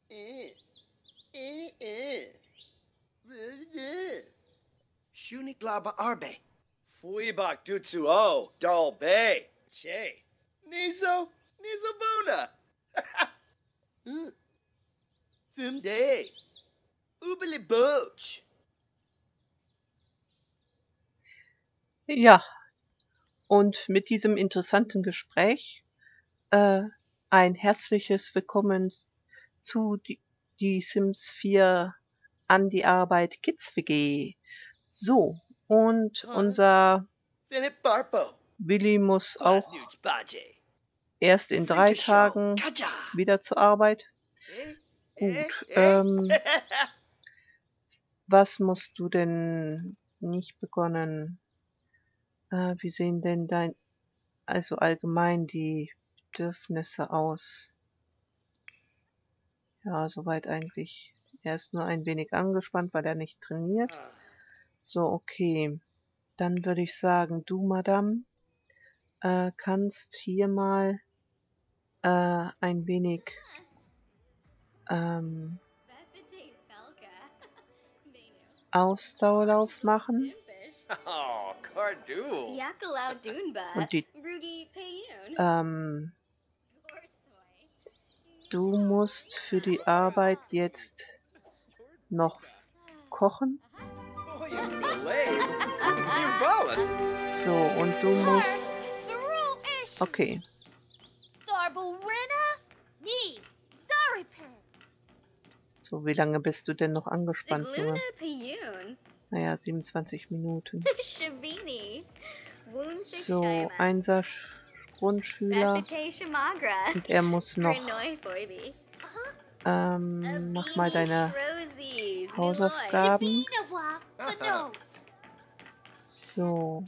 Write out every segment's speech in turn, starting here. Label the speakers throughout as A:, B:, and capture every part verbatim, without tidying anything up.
A: Eh, eh, eh. Eh. Shuniglaba Arbe. Fuibak Dutsuo, Dalbe. Che. Nizo, Nizobuna. Fumde. Ubili Boch.
B: Ja, und mit diesem interessanten Gespräch äh, ein herzliches Willkommen zu die, die Sims vier an die Arbeit Kids W G. So, und unser
A: Finit Barpo.
B: Willi muss auch
A: Quasnuch Baje.
B: erst in drei
A: Freakishow.
B: Tagen
A: Kaja.
B: wieder zur Arbeit.
A: Eh, eh,
B: Gut,
A: eh.
B: ähm, was musst du denn nicht begonnen? Äh, wie sehen denn dein, also allgemein die Bedürfnisse aus? Ja, soweit eigentlich. Er ist nur ein wenig angespannt, weil er nicht trainiert. So, okay. Dann würde ich sagen, du, Madame, äh, kannst hier mal äh, ein wenig ähm, Ausdauerlauf machen.
A: Oh, Cardul.
B: Und die, ähm, du musst für die Arbeit jetzt noch kochen.
A: Oh, you belay. You valus.
B: So, und du musst... Okay. So, wie lange bist du denn noch angespannt, Junge? Naja, siebenundzwanzig Minuten. So, Einser Grundschüler. Und er muss noch... Ähm, mach mal deine Hausaufgaben. So.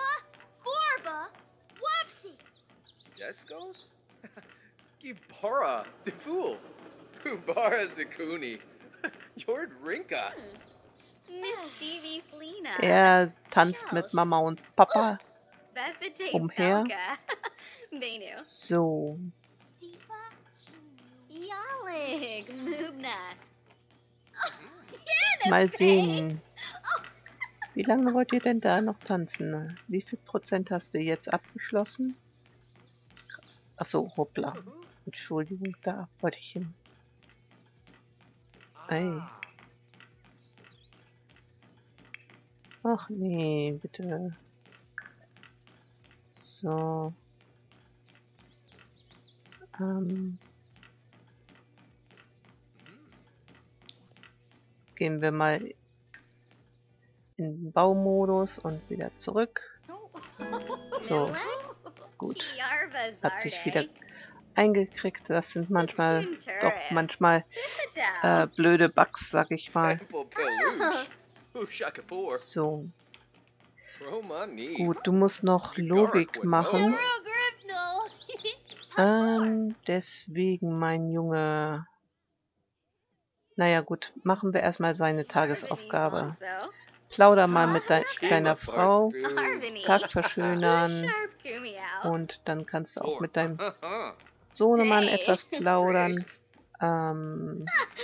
A: Descos? Gibara, the fool. Pubara Zakuni. Jord Rinka.
B: Er tanzt mit Mama und Papa umher. So. Mal sehen. Wie lange wollt ihr denn da noch tanzen? Wie viel Prozent hast du jetzt abgeschlossen? Achso, hoppla. Entschuldigung, da wollte ich hin. Ey. Ach nee, bitte. So. Ähm. Gehen wir mal in den Baumodus und wieder zurück. So. Gut. Hat sich wieder eingekriegt. Das sind manchmal, doch manchmal äh, blöde Bugs, sag ich mal. So. Gut, du musst noch Logik machen. Ähm, deswegen, mein Junge. Naja gut, machen wir erstmal seine Tagesaufgabe. Plauder mal mit de deiner Frau, Tag verschönern und dann kannst du auch mit deinem Sohnemann etwas plaudern. Ähm,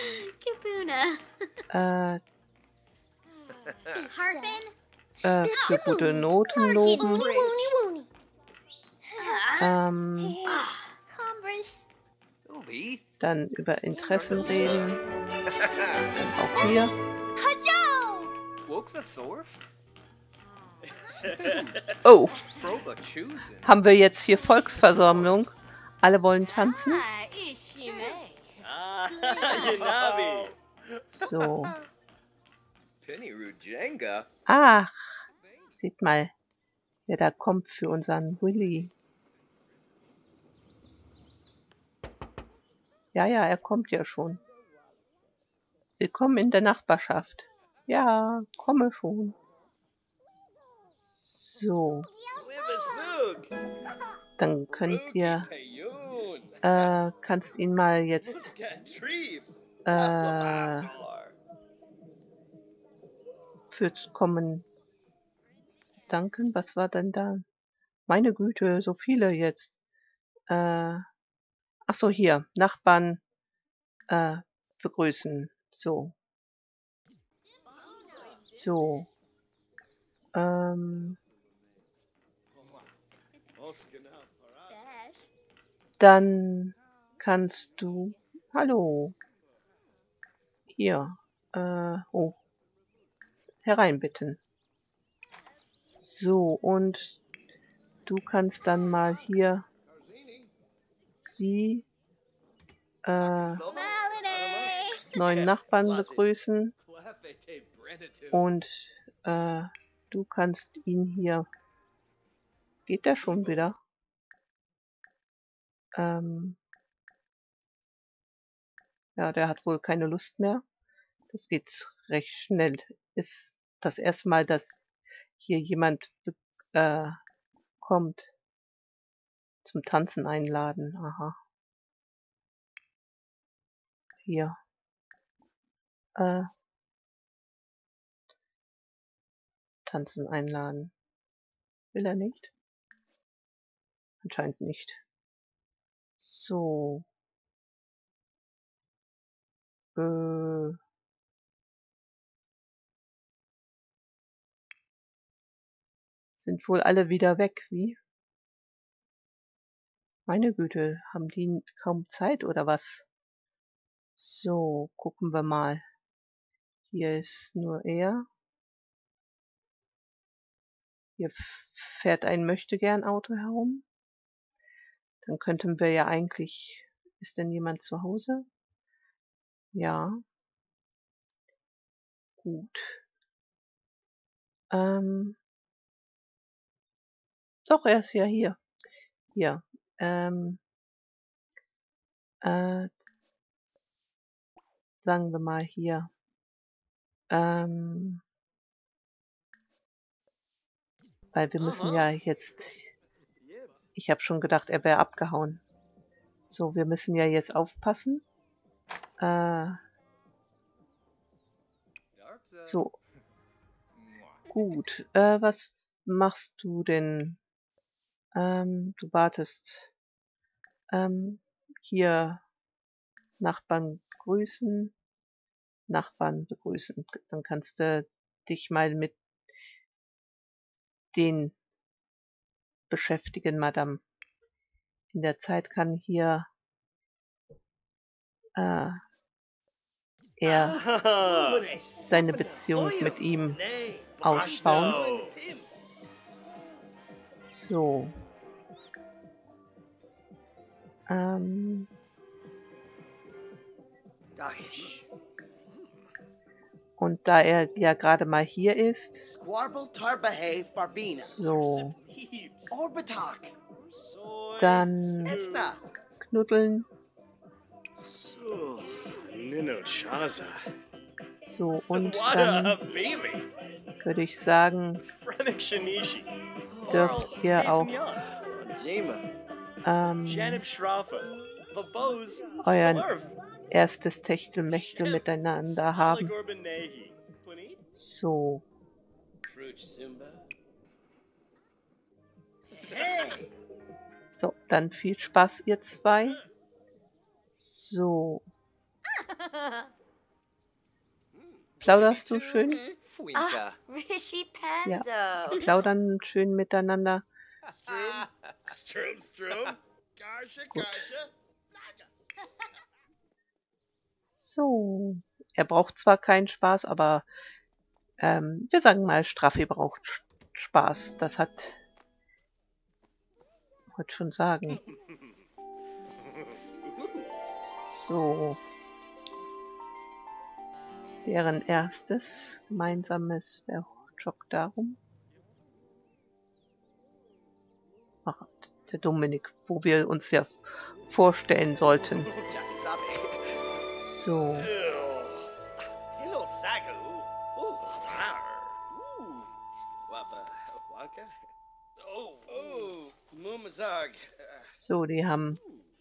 B: äh, äh, für gute Noten loben. Ähm, dann über Interessen reden. Dann auch hier. Oh, haben wir jetzt hier Volksversammlung? Alle wollen tanzen? So. Ach, seht mal, wer da kommt für unseren Willi. Ja, ja, er kommt ja schon. Willkommen in der Nachbarschaft. Ja, komme schon. So. Dann könnt ihr, äh, kannst ihn mal jetzt, äh, fürs Kommen danken. Was war denn da? Meine Güte, so viele jetzt. Äh, ach so, hier, Nachbarn, äh, begrüßen. So. So. Ähm. Dann kannst du... Hallo. Hier. Äh, oh. Hereinbitten. So, und du kannst dann mal hier sie äh, neuen Nachbarn begrüßen. Und äh, du kannst ihn hier... Geht der schon wieder? Ähm, ja, der hat wohl keine Lust mehr. Das geht recht schnell. Ist das erste Mal, dass hier jemand äh, kommt. Zum Tanzen einladen. Aha. Hier. Äh, Tanzen einladen. Will er nicht? Anscheinend nicht. So. Äh. Sind wohl alle wieder weg, wie? Meine Güte, haben die kaum Zeit oder was? So, gucken wir mal. Hier ist nur er. Hier fährt ein Möchtegern-Auto herum. Dann könnten wir ja eigentlich... Ist denn jemand zu Hause? Ja. Gut. Ähm. Doch, er ist ja hier. Hier. Ähm. Äh. Sagen wir mal hier. Ähm. Weil wir müssen ja jetzt... Ich habe schon gedacht, er wäre abgehauen. So, wir müssen ja jetzt aufpassen. Äh. So. Gut. Äh, was machst du denn? Ähm, du wartest. Ähm, hier Nachbarn grüßen. Nachbarn begrüßen. Dann kannst du dich mal mit den beschäftigen, Madame. In der Zeit kann hier äh, er seine Beziehung mit ihm ausbauen. So. Ähm. Und da er ja gerade mal hier ist, so, dann knuddeln. So, und dann würde ich sagen, dürft ihr auch ähm, euer erstes Techtelmechtel miteinander haben. So. So, dann viel Spaß, ihr zwei. So. Plauderst du schön?
C: Ah,
B: Ja, plaudern schön miteinander. Gut. So. Er braucht zwar keinen Spaß, aber ähm, wir sagen mal, Straffi braucht Spaß. Das hat... Ich wollte schon sagen. So. Deren erstes gemeinsames... Wer joggt darum? Ach, der Dominik, wo wir uns ja vorstellen sollten. So. So, die haben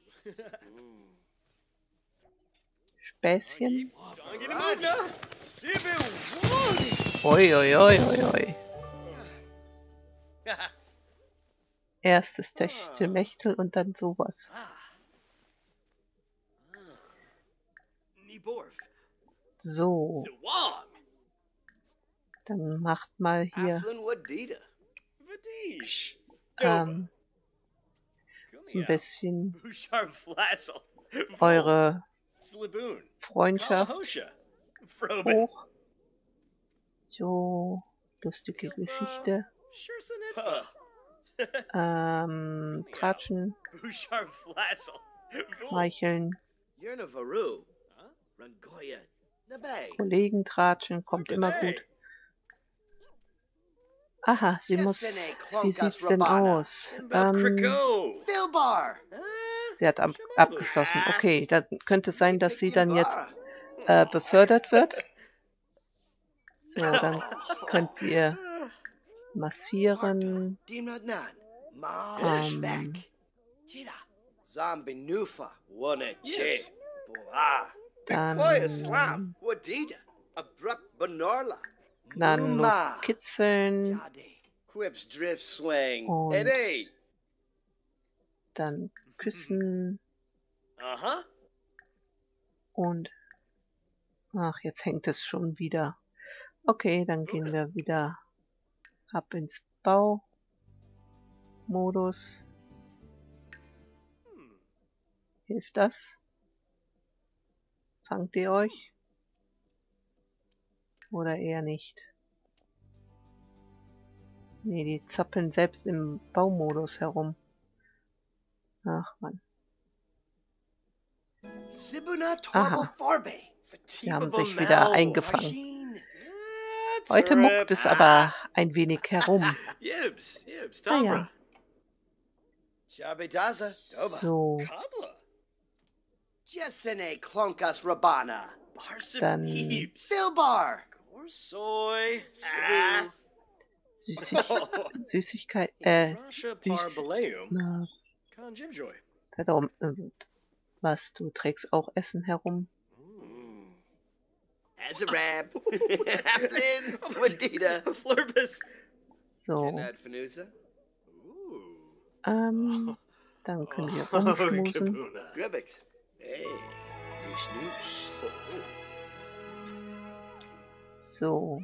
B: Späßchen. Oi, oi, oi, oi, oi. Erstes Techtelmechtel und dann sowas. So. Dann macht mal hier ähm, so ein bisschen eure Freundschaft hoch. So, lustige Geschichte. Ähm, Tratschen. Schmeicheln. Kollegen tratschen, kommt immer gut. Aha, sie muss... Wie sieht's denn aus? Ähm, sie hat ab, abgeschlossen. Okay, dann könnte es sein, dass sie dann jetzt äh, befördert wird. So, dann könnt ihr massieren. Ähm, dann gnadenlos kitzeln. Und dann küssen. Und ach, jetzt hängt es schon wieder. Okay, dann gehen wir wieder ab ins Baumodus. Hilft das? Fangt ihr euch? Oder eher nicht? Nee, die zappeln selbst im Baumodus herum. Ach man. Aha. Sie haben sich wieder eingefangen. Heute muckt es aber ein wenig herum. Ah ja. So. Dann Süßig Süßigkeit, äh, süß, na, pardon, äh, was, du trägst auch Essen herum? So. Ähm, dann können wir rumschmusen. So.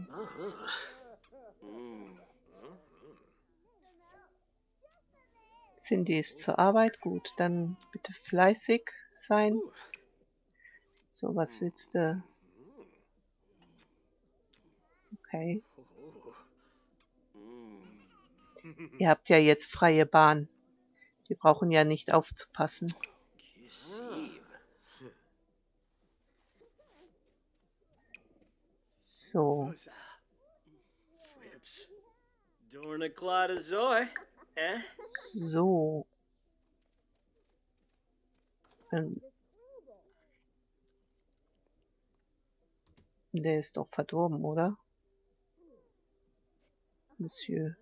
B: Cindy ist zur Arbeit. Gut, dann bitte fleißig sein. So, was willst du? Okay. Ihr habt ja jetzt freie Bahn. Wir brauchen ja nicht aufzupassen. So. So. Ähm. Der ist doch verdorben, oder? Monsieur.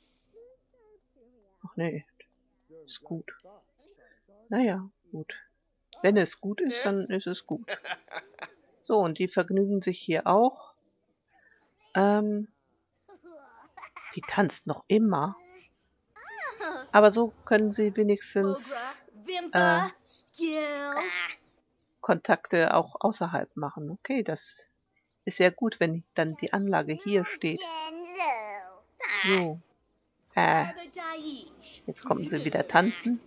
B: Ach nee. Ist gut. Naja, gut. Wenn es gut ist, dann ist es gut. So, und die vergnügen sich hier auch. Ähm, die tanzt noch immer. Aber so können sie wenigstens äh, Kontakte auch außerhalb machen. Okay, das ist ja gut, wenn dann die Anlage hier steht. So. Äh, jetzt kommen sie wieder tanzen.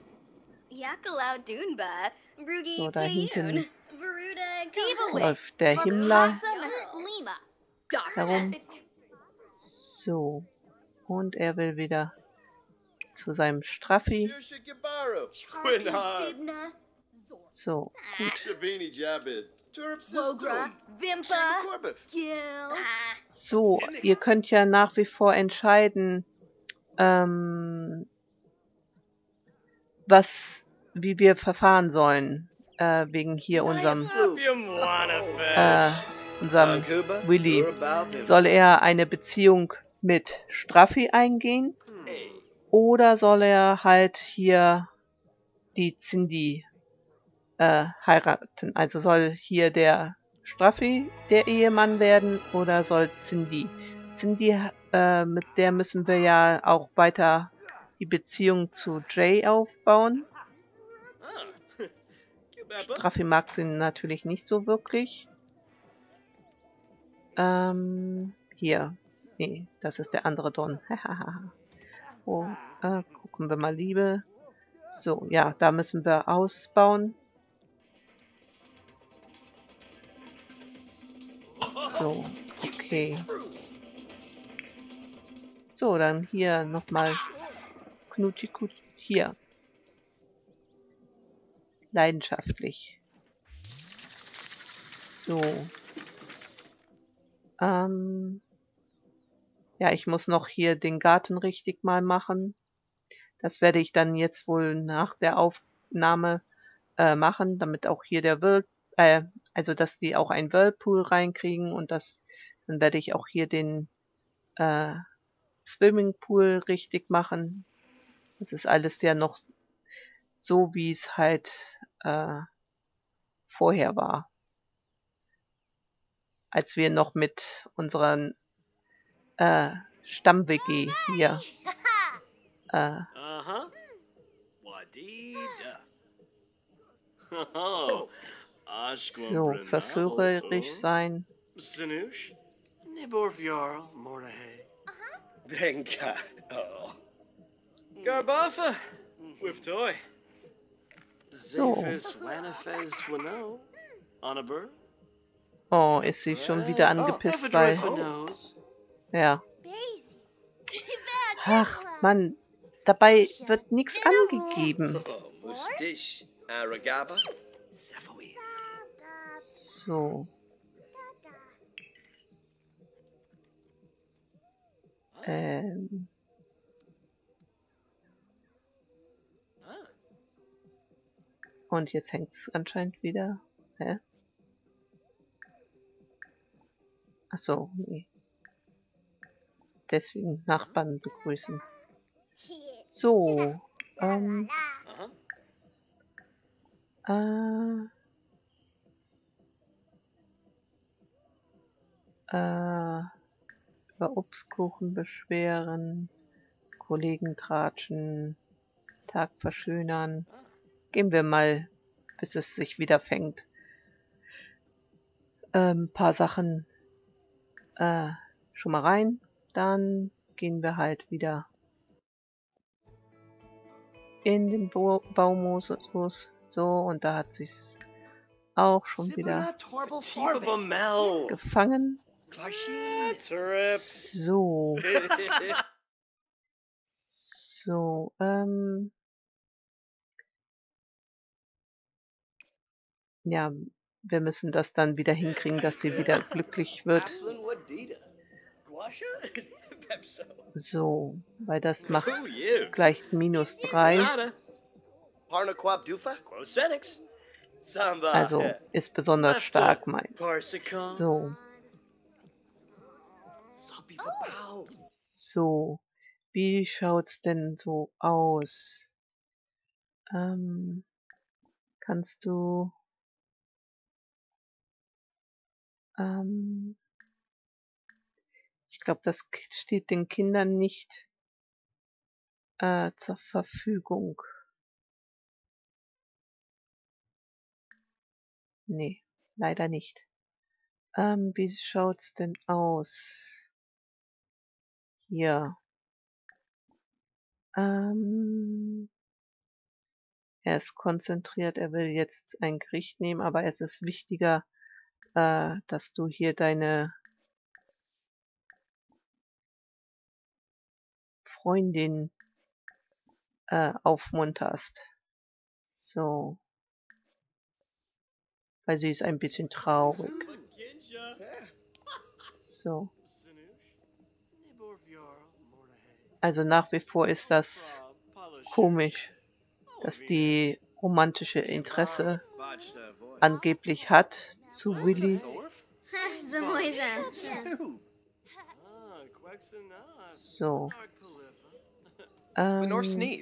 B: So, da hinten läuft der Himmler herum. So. Und er will wieder zu seinem Straffi. So, gut. So, ihr könnt ja nach wie vor entscheiden, ähm, was, wie wir verfahren sollen, äh, wegen hier unserem, äh, unserem Willy. Soll er eine Beziehung mit Straffi eingehen? Oder soll er halt hier die Cindy äh, heiraten? Also soll hier der Straffi der Ehemann werden oder soll Cindy? Cindy, äh, mit der müssen wir ja auch weiter die Beziehung zu Jay aufbauen. Straffi mag sie natürlich nicht so wirklich. Ähm, hier. Nee, das ist der andere Don. oh, äh, gucken wir mal, Liebe. So, ja, da müssen wir ausbauen. So, okay. So, dann hier nochmal Knutschi, hier. Leidenschaftlich. So. Ähm, ja, ich muss noch hier den Garten richtig mal machen. Das werde ich dann jetzt wohl nach der Aufnahme äh, machen, damit auch hier der Whirl, äh, also dass die auch einen Whirlpool reinkriegen und das, dann werde ich auch hier den äh, Swimmingpool richtig machen. Das ist alles ja noch so, wie es halt äh, vorher war. Als wir noch mit unseren äh, Stamm-W G hier äh,
A: Uh-huh. Wadida. Oh,
B: so verführerisch sein.
A: Sinush. Niborvjarl Mornahe. Benka. Oh. Garbafa. Wiftoy.
B: So.
A: Zephys Wanafez Wano. Onabur.
B: Oh, ist sie schon wieder angepisst, weil... Ja. Ach, Mann. Dabei wird nichts angegeben. So. Ähm. Und jetzt hängt es anscheinend wieder. Hä? Ach so, nee. Deswegen Nachbarn begrüßen. So. Ähm. Äh. Äh. Über Obstkuchen beschweren. Kollegen tratschen. Tag verschönern. Gehen wir mal, bis es sich wieder fängt. Ein ähm, paar Sachen äh, schon mal rein. Dann gehen wir halt wieder in den Bo Baumodus. So, und da hat sich's auch schon wieder gefangen. So. So, ähm. Ja, wir müssen das dann wieder hinkriegen, dass sie wieder glücklich wird. So, weil das macht gleich minus drei. Also ist besonders stark, mein. So. So. Wie schaut's denn so aus? Ähm, kannst du ähm, ich glaube, das steht den Kindern nicht äh, zur Verfügung. Nee, leider nicht. Ähm, wie schaut's denn aus? Hier. Ähm, er ist konzentriert, er will jetzt ein Gericht nehmen, aber es ist wichtiger, äh, dass du hier deine Freundin äh, aufmunterst. So. Weil sie ist ein bisschen traurig. So. Also nach wie vor ist das komisch, dass die romantische Interesse angeblich hat zu Willy. So. Ähm,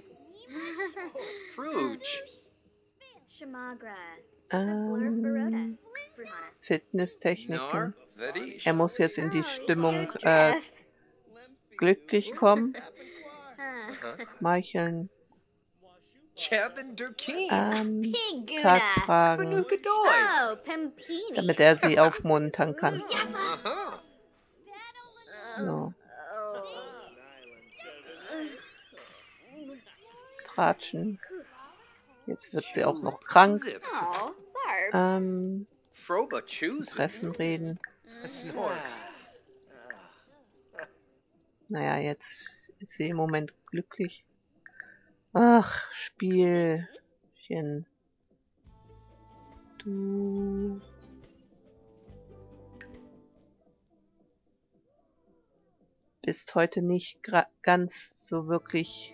B: ähm, Fitnesstechniken. Er muss jetzt in die Stimmung äh, glücklich kommen. Schmeicheln. ähm, Tag fragen, damit er sie aufmuntern kann. So. Tratschen. Jetzt wird sie auch noch krank. Ähm, Interessen reden. Naja, jetzt ist sie im Moment glücklich. Ach, Spielchen. Du bist heute nicht ganz so wirklich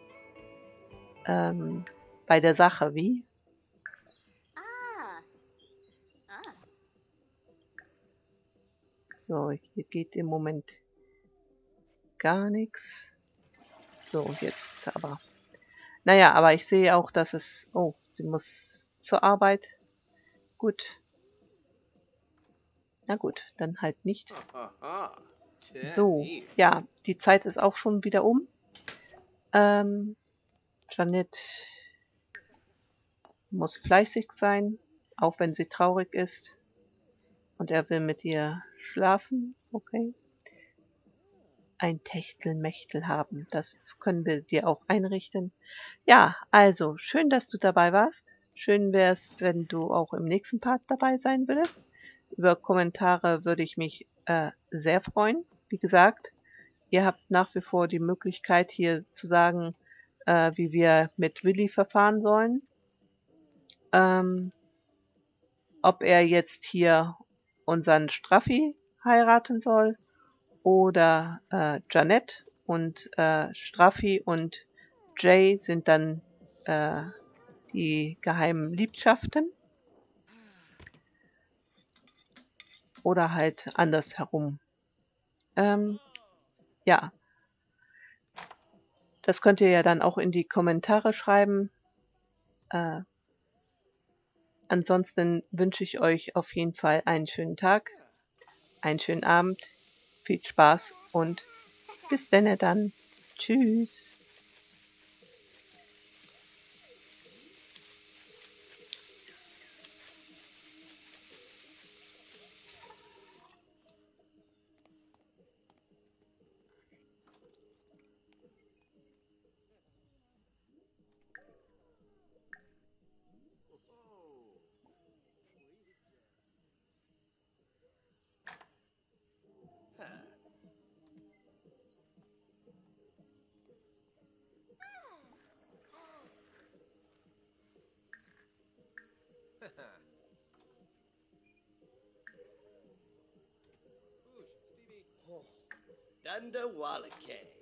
B: ähm, bei der Sache, wie? So, hier geht im Moment gar nichts. So, jetzt aber. Naja, aber ich sehe auch, dass es... Oh, sie muss zur Arbeit. Gut. Na gut, dann halt nicht. So, ja, die Zeit ist auch schon wieder um. Ähm, Janet muss fleißig sein, auch wenn sie traurig ist. Und er will mit ihr schlafen. Okay. Ein Techtelmechtel haben. Das können wir dir auch einrichten. Ja, also, schön, dass du dabei warst. Schön wäre es, wenn du auch im nächsten Part dabei sein würdest. Über Kommentare würde ich mich äh, sehr freuen. Wie gesagt, ihr habt nach wie vor die Möglichkeit, hier zu sagen, äh, wie wir mit Willi verfahren sollen. Ähm, ob er jetzt hier unseren Straffi heiraten soll oder äh, Janet, und äh, Straffi und Jay sind dann äh, die geheimen Liebschaften, oder halt andersherum. Ähm, ja, das könnt ihr ja dann auch in die Kommentare schreiben. Äh, ansonsten wünsche ich euch auf jeden Fall einen schönen Tag, einen schönen Abend, viel Spaß und bis denne dann. Tschüss.
A: Dunda Wallake.